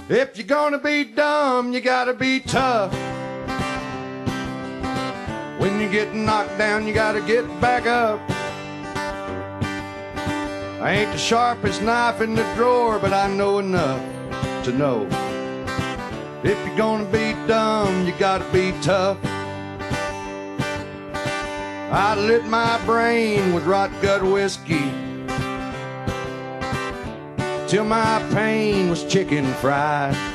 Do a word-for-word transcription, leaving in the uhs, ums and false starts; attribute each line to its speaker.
Speaker 1: If you're gonna be dumb, you gotta be tough. When you get knocked down, you gotta get back up. I ain't the sharpest knife in the drawer, but I know enough to know. If you're gonna be dumb, you gotta be tough. I lit my brain with rot gut whiskey till my pain was chicken fried.